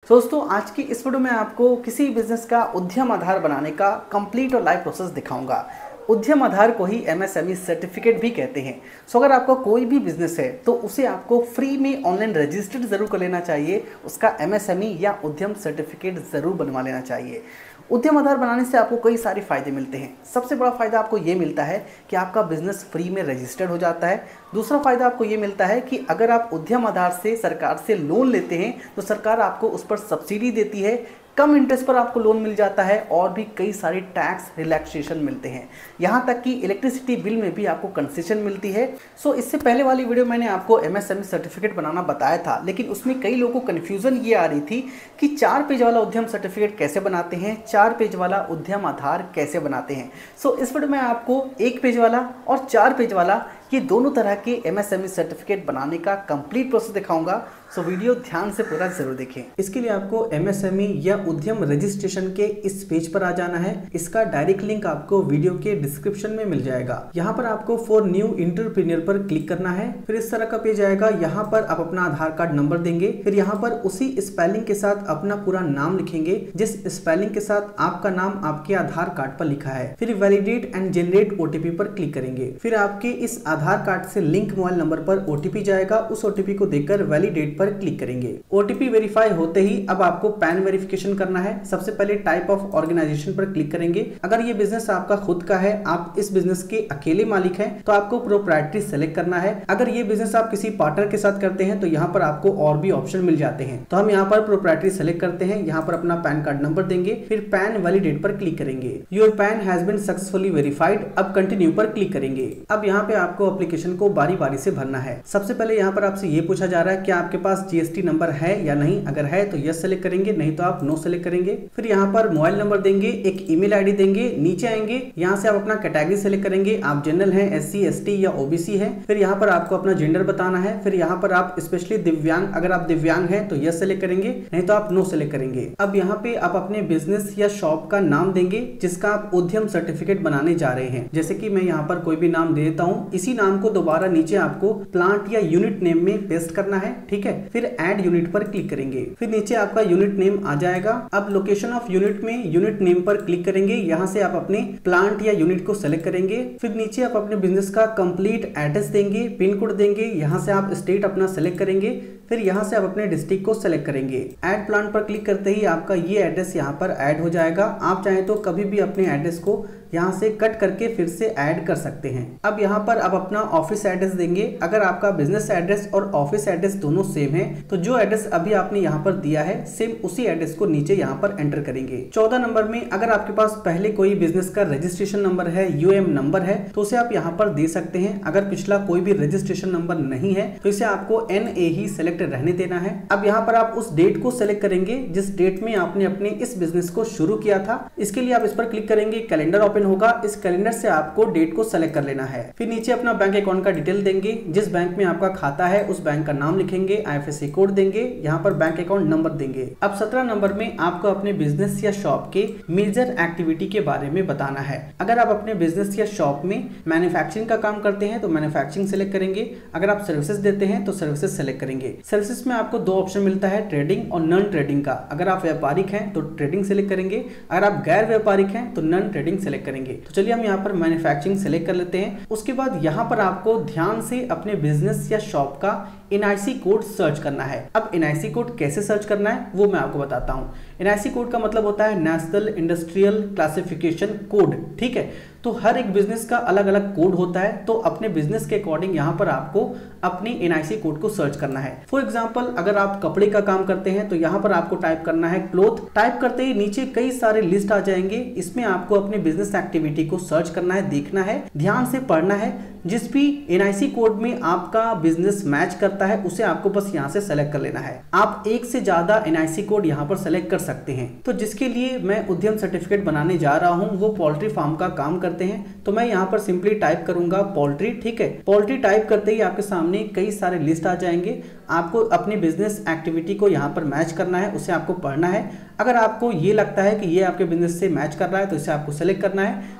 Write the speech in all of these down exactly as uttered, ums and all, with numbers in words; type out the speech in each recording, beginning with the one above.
दोस्तों आज की इस वीडियो में आपको किसी बिजनेस का उद्यम आधार बनाने का कंप्लीट और लाइव प्रोसेस दिखाऊंगा। उद्यम आधार को ही एमएसएमई सर्टिफिकेट भी कहते हैं। सो अगर आपका कोई भी बिजनेस है तो उसे आपको फ्री में ऑनलाइन रजिस्टर्ड जरूर कर लेना चाहिए, उसका एमएसएमई या उद्यम सर्टिफिकेट जरूर बनवा लेना चाहिए। उद्यम आधार बनाने से आपको कई सारे फायदे मिलते हैं। सबसे बड़ा फायदा आपको ये मिलता है कि आपका बिजनेस फ्री में रजिस्टर्ड हो जाता है। दूसरा फायदा आपको ये मिलता है कि अगर आप उद्यम आधार से सरकार से लोन लेते हैं तो सरकार आपको उस पर सब्सिडी देती है, कम इंटरेस्ट पर आपको लोन मिल जाता है और भी कई सारे टैक्स रिलैक्सेशन मिलते हैं। यहाँ तक कि इलेक्ट्रिसिटी बिल में भी आपको कंसेशन मिलती है। सो इससे पहले वाली वीडियो मैंने आपको एमएसएमई सर्टिफिकेट बनाना बताया था, लेकिन उसमें कई लोगों को कन्फ्यूजन ये आ रही थी कि चार पेज वाला उद्यम सर्टिफिकेट कैसे बनाते हैं, चार पेज वाला उद्यम आधार कैसे बनाते हैं। सो इस वीडियो में आपको एक पेज वाला और चार पेज वाला ये दोनों तरह के एमएसएमई सर्टिफिकेट बनाने का कंप्लीट प्रोसेस दिखाऊंगा। सो वीडियो ध्यान से पूरा जरूर देखें। इसके लिए आपको एमएसएमई या उद्यम रजिस्ट्रेशन के इस पेज पर आ जाना है। इसका डायरेक्ट लिंक आपको वीडियो के डिस्क्रिप्शन में मिल जाएगा। यहाँ पर आपको फॉर न्यू एंटरप्रेन्योर पर क्लिक करना है। फिर इस तरह का पेज आएगा। यहाँ पर आप अपना आधार कार्ड नंबर देंगे। फिर यहाँ पर उसी स्पेलिंग के साथ अपना पूरा नाम लिखेंगे जिस स्पेलिंग के साथ आपका नाम आपके आधार कार्ड पर लिखा है। फिर वैलिडेट एंड जनरेट ओटीपी पर क्लिक करेंगे। फिर आपके इस आधार कार्ड से लिंक मोबाइल नंबर पर ओटीपी जाएगा। उस ओटीपी को देकर वैलिडेट पर क्लिक करेंगे। ओटीपी वेरीफाई होते ही अब आपको पैन वेरिफिकेशन करना है। सबसे पहले टाइप ऑफ ऑर्गेनाइजेशन पर क्लिक करेंगे। अगर ये बिजनेस आपका खुद का है, आप इस बिजनेस के अकेले मालिक हैं, तो आपको प्रोप्राइटरी सेलेक्ट करना है। अगर ये बिजनेस आप किसी पार्टनर के साथ करते हैं तो यहाँ पर आपको और भी ऑप्शन मिल जाते हैं। तो हम यहाँ पर प्रोप्राइटरी सेलेक्ट करते हैं। यहाँ पर अपना पैन कार्ड नंबर देंगे। फिर पैन वैलिडेट पर क्लिक करेंगे। Your PAN has been successfully verified. अब कंटिन्यू पर क्लिक करेंगे। अब यहाँ पे आपको एप्लीकेशन को बारी बारी से भरना है। सबसे पहले यहाँ पर आपसे ये पूछा जा रहा है कि आपके पास जीएसटी नंबर है या नहीं। अगर है तो यस सेलेक्ट करेंगे, नहीं तो आप नो सेलेक्ट करेंगे। फिर यहाँ पर मोबाइल नंबर देंगे, एक ईमेल आईडी देंगे। नीचे आएंगे, यहाँ से आप अपना कैटेगरी सेलेक्ट करेंगे। आप जनरल हैं, एससी, एसटी या ओबीसी है। फिर यहाँ पर आपको अपना जेंडर बताना है। फिर यहाँ पर आप स्पेशली दिव्यांग, अगर आप दिव्यांग हैं तो यस सेलेक्ट करेंगे, नहीं तो आप नो सेलेक्ट करेंगे। अब यहाँ पे आप अपने बिजनेस या शॉप का नाम देंगे जिसका आप उद्यम सर्टिफिकेट बनाने जा रहे हैं। जैसे कि मैं यहाँ पर कोई भी नाम दे देता हूँ। इसी नाम को दोबारा नीचे आपको प्लांट या यूनिट नेम में पेस्ट करना है। ठीक है। फिर ऐड यूनिट पर क्लिक करेंगे। फिर नीचे आपका यूनिट नेम आ जाएगा। अब लोकेशन ऑफ यूनिट में यूनिट नेम पर क्लिक करेंगे। यहाँ से आप अपने प्लांट या यूनिट को सेलेक्ट करेंगे। फिर नीचे आप अपने बिजनेस का कंप्लीट एड्रेस देंगे, पिन कोड देंगे। यहाँ से आप स्टेट अपना सेलेक्ट करेंगे। फिर यहाँ से आप अपने डिस्ट्रिक्ट को सेलेक्ट करेंगे। ऐड प्लांट पर क्लिक करते ही आपका ये एड्रेस यहाँ पर ऐड हो जाएगा। आप चाहें तो कभी भी अपने एड्रेस को यहाँ से कट करके फिर से ऐड कर सकते हैं। अब यहाँ पर आप अपना ऑफिस एड्रेस देंगे। अगर आपका बिजनेस एड्रेस और ऑफिस एड्रेस दोनों सेम है तो जो एड्रेस अभी आपने यहाँ पर दिया है सेम उसी एड्रेस को नीचे यहाँ पर एंटर करेंगे। चौदह नंबर में अगर आपके पास पहले कोई बिजनेस का रजिस्ट्रेशन नंबर है, यूएम नंबर है, तो उसे आप यहाँ पर दे सकते हैं। अगर पिछला कोई भी रजिस्ट्रेशन नंबर नहीं है तो इसे आपको एन ए ही सिलेक्ट रहने देना है। अब यहाँ पर आप उस डेट को सिलेक्ट करेंगे जिस डेट में आपने अपने इस बिजनेस को शुरू किया था। इसके लिए आप इस पर क्लिक करेंगे, कैलेंडर ओपन होगा। इस कैलेंडर से आपको डेट को सेलेक्ट कर लेना है। फिर नीचे अपना बैंक अकाउंट का डिटेल देंगे। जिस बैंक में आपका खाता है उस बैंक का नाम लिखेंगे, आईएफएससी कोड देंगे, यहाँ पर बैंक अकाउंट नंबर देंगे। अब सत्रह नंबर में आपको अपने बिजनेस या शॉप के मेजर एक्टिविटी के बारे में बताना है। अगर आप अपने बिजनेस या शॉप में मैन्युफैक्चरिंग का काम करते हैं तो मैन्युफैक्चरिंग सेलेक्ट करेंगे। अगर आप सर्विसेज देते हैं तो सर्विसेज सेलेक्ट करेंगे। सर्विसेज में आपको दो ऑप्शन मिलता है, ट्रेडिंग और नॉन ट्रेडिंग का। अगर आप व्यापारिक हैं तो ट्रेडिंग सेलेक्ट करेंगे, अगर आप गैर व्यापारिक हैं तो नॉन ट्रेडिंग सेलेक्ट करेंगे। तो चलिए हम यहाँ पर मैन्युफैक्चरिंग सेलेक्ट कर लेते हैं। उसके बाद यहाँ पर आपको ध्यान से अपने बिजनेस या शॉप का एनआईसी कोड सर्च करना है। अब एनआईसी कोड कैसे सर्च करना है वो मैं आपको बताता हूँ। एनआईसी कोड का मतलब होता है नेशनल इंडस्ट्रियल क्लासिफिकेशन कोड। ठीक है। तो हर एक बिजनेस का अलग अलग कोड होता है, तो अपने बिजनेस के अकॉर्डिंग यहाँ पर आपको अपनी एनआईसी कोड को सर्च करना है। फॉर एग्जांपल अगर आप कपड़े का काम करते हैं तो यहाँ पर आपको टाइप करना है क्लोथ। टाइप करते ही नीचे कई सारे लिस्ट आ जाएंगे। इसमें आपको अपने बिजनेस एक्टिविटी को सर्च करना है, देखना है, ध्यान से पढ़ना है। जिस भी एनआईसी कोड में आपका बिजनेस मैच करता है उसे आपको बस यहाँ से सेलेक्ट कर लेना है। आप एक से ज्यादा एनआईसी कोड यहाँ पर सेलेक्ट कर सकते हैं। तो जिसके लिए मैं उद्यम सर्टिफिकेट बनाने जा रहा हूँ वो पोल्ट्री फार्म का काम करते हैं, तो मैं यहाँ पर सिंपली टाइप करूंगा पोल्ट्री। ठीक है। पोल्ट्री टाइप करते ही आपके सामने कई सारे लिस्ट आ जाएंगे। आपको अपनी बिजनेस एक्टिविटी को यहाँ पर मैच करना है, उसे आपको पढ़ना है। अगर आपको ये लगता है कि ये आपके बिजनेस से मैच कर रहा है तो इसे आपको सेलेक्ट करना है,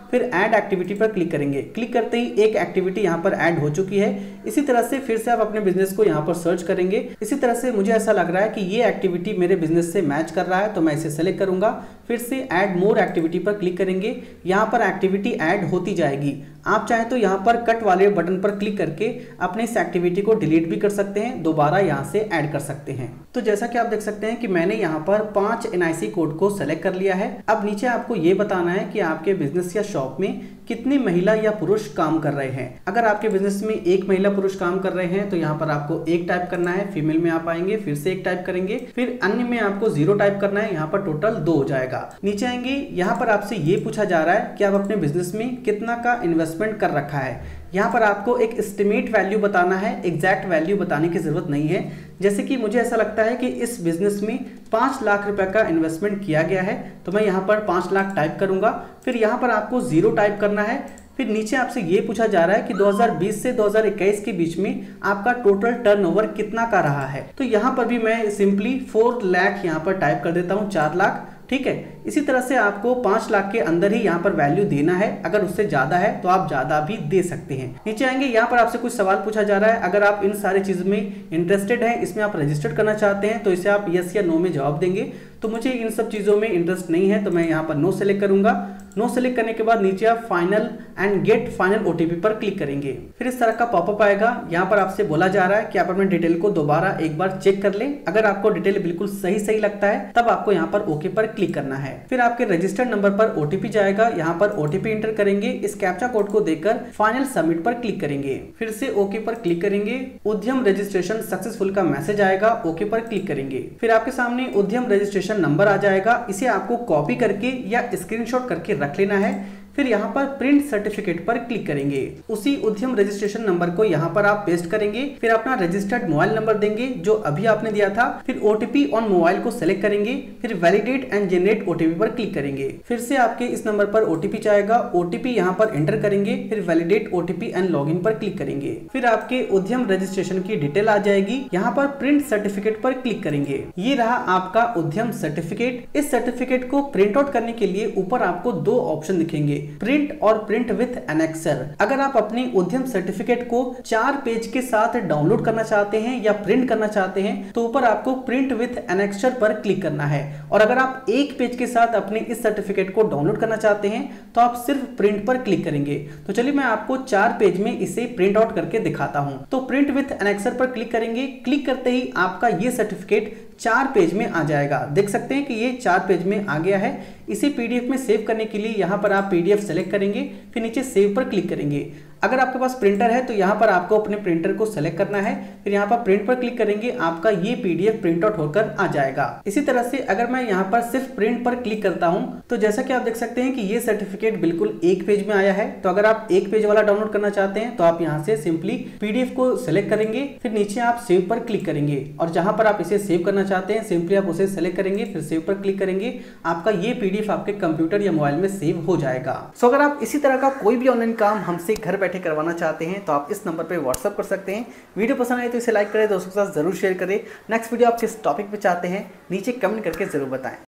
फिर ऐड एक्टिविटी पर क्लिक करेंगे। क्लिक करते ही एक एक्टिविटी यहाँ पर ऐड हो चुकी है। इसी तरह से फिर से आप अपने बिजनेस को यहाँ पर सर्च करेंगे। इसी तरह से मुझे ऐसा लग रहा है कि ये एक्टिविटी मेरे बिजनेस से मैच कर रहा है, तो मैं इसे सेलेक्ट करूंगा। फिर से ऐड मोर एक्टिविटी पर क्लिक करेंगे। यहाँ पर एक्टिविटी ऐड होती जाएगी। आप चाहें तो यहाँ पर कट वाले बटन पर क्लिक करके अपने इस एक्टिविटी को डिलीट भी कर सकते हैं, दोबारा यहाँ से ऐड कर सकते हैं। तो जैसा कि आप देख सकते हैं कि मैंने यहाँ पर पांच एन आई सी कोड को सेलेक्ट कर लिया है। अब नीचे आपको ये बताना है कि आपके बिजनेस या शॉप में कितनी महिला या पुरुष काम कर रहे हैं। अगर आपके बिजनेस में एक महिला पुरुष काम कर रहे हैं तो यहाँ पर आपको एक टाइप करना है, फीमेल में आप आएंगे, फिर से एक टाइप करेंगे, फिर अन्य में आपको जीरो टाइप करना है, यहाँ पर टोटल दो हो जाएगा। नीचे आएंगे, यहाँ पर आपसे ये पूछा जा रहा है कि आप अपने बिजनेस में कितना का इन्वेस्टमेंट कर रखा है। यहाँ पर आपको एक एस्टिमेट वैल्यू बताना है, एग्जैक्ट वैल्यू बताने की जरूरत नहीं है। जैसे कि मुझे ऐसा लगता है कि इस बिजनेस में पाँच लाख रुपए का इन्वेस्टमेंट किया गया है, तो मैं यहाँ पर पाँच लाख टाइप करूंगा। फिर यहाँ पर आपको जीरो टाइप करना है। फिर नीचे आपसे ये पूछा जा रहा है कि दो हज़ार बीस से दो हज़ार इक्कीस के बीच में आपका टोटल टर्नओवर कितना का रहा है। तो यहाँ पर भी मैं सिंपली फोर लाख यहाँ पर टाइप कर देता हूँ, चार लाख। ठीक है, इसी तरह से आपको पांच लाख के अंदर ही यहाँ पर वैल्यू देना है। अगर उससे ज्यादा है तो आप ज्यादा भी दे सकते हैं। नीचे आएंगे, यहाँ पर आपसे कुछ सवाल पूछा जा रहा है। अगर आप इन सारी चीज में इंटरेस्टेड हैं, इसमें आप रजिस्टर करना चाहते हैं, तो इसे आप यस या नो में जवाब देंगे। तो मुझे इन सब चीजों में इंटरेस्ट नहीं है, तो मैं यहाँ पर नो सेलेक्ट करूंगा। नो सेलेक्ट करने के बाद नीचे आप final and get final OTP पर क्लिक करेंगे। फिर इस तरह का पॉपअप आएगा। यहाँ पर आपसे बोला जा रहा है कि आप अपने डिटेल को दोबारा एक बार चेक कर लें। अगर आपको डिटेल बिल्कुल सही सही लगता है तब आपको यहाँ पर ओके पर क्लिक करना है। फिर आपके रजिस्टर्ड नंबर पर ओटीपी जाएगा। यहाँ पर ओटीपी एंटर करेंगे। इस कैप्चा कोड को देकर फाइनल सबमिट पर क्लिक करेंगे। फिर से ओके पर क्लिक करेंगे। उद्यम रजिस्ट्रेशन सक्सेसफुल का मैसेज आएगा, ओके पर क्लिक करेंगे। फिर आपके सामने उद्यम रजिस्ट्रेशन नंबर आ जाएगा। इसे आपको कॉपी करके या स्क्रीनशॉट करके रख लेना है। फिर यहाँ पर प्रिंट सर्टिफिकेट पर क्लिक करेंगे। उसी उद्यम रजिस्ट्रेशन नंबर को यहाँ पर आप पेस्ट करेंगे। फिर अपना रजिस्टर्ड मोबाइल नंबर देंगे जो अभी आपने दिया था। फिर ओटीपी ऑन मोबाइल को सेलेक्ट करेंगे। फिर वैलिडेट एंड जनरेट ओटीपी पर क्लिक करेंगे। फिर से आपके इस नंबर पर ओटीपी जाएगा, ओटीपी यहाँ पर एंटर करेंगे। फिर वैलिडेट ओटीपी एंड लॉगिन पर क्लिक करेंगे। फिर आपके उद्यम रजिस्ट्रेशन की डिटेल आ जाएगी। यहाँ पर प्रिंट सर्टिफिकेट पर क्लिक करेंगे। ये रहा आपका उद्यम सर्टिफिकेट। इस सर्टिफिकेट को प्रिंट आउट करने के लिए ऊपर आपको दो ऑप्शन दिखेंगे, प्रिंट और प्रिंट विथ एनेक्सर। अगर आप अपनी उद्यम सर्टिफिकेट को चार पेज के साथ डाउनलोड करना चाहते हैं या प्रिंट करना चाहते हैं तो ऊपर आपको प्रिंट विथ एनेक्सर पर क्लिक करना है। और अगर आप एक पेज के साथ अपने इस सर्टिफिकेट को डाउनलोड करना चाहते हैं तो आप सिर्फ प्रिंट पर क्लिक करेंगे। तो चलिए मैं आपको चार पेज में इसे प्रिंट आउट करके दिखाता हूं। तो प्रिंट विथ एनेक्सर पर क्लिक करेंगे। क्लिक करते ही आपका ये सर्टिफिकेट चार पेज में आ जाएगा। देख सकते हैं कि ये चार पेज में आ गया है। इसे पीडीएफ में सेव करने के लिए यहाँ पर आप पीडीएफ सेलेक्ट करेंगे, फिर नीचे सेव पर क्लिक करेंगे। अगर आपके पास प्रिंटर है तो यहाँ पर आपको अपने प्रिंटर को सेलेक्ट करना है, फिर यहाँ पर प्रिंट पर क्लिक करेंगे, आपका ये पीडीएफ प्रिंट आउट होकर आ जाएगा। इसी तरह से अगर मैं यहाँ पर सिर्फ प्रिंट पर क्लिक करता हूँ तो जैसा कि आप देख सकते हैं कि ये सर्टिफिकेट बिल्कुल एक पेज में आया है। तो अगर आप एक पेज वाला डाउनलोड करना चाहते हैं तो आप यहाँ से सिंपली पीडीएफ को सिलेक्ट करेंगे, फिर नीचे आप सेव पर क्लिक करेंगे और जहां पर आप इसे सेव करना चाहते हैं सिंपली आप उसे सेलेक्ट करेंगे, फिर सेव पर क्लिक करेंगे। आपका ये पीडीएफ आपके कंप्यूटर या मोबाइल में सेव हो जाएगा। सो अगर आप इसी तरह का कोई भी ऑनलाइन काम हमसे घर बैठे करवाना चाहते हैं तो आप इस नंबर पे व्हाट्सअप कर सकते हैं। वीडियो पसंद आए तो इसे लाइक करें, दोस्तों के साथ जरूर शेयर करें। नेक्स्ट वीडियो आप किस टॉपिक पे चाहते हैं नीचे कमेंट करके जरूर बताएं।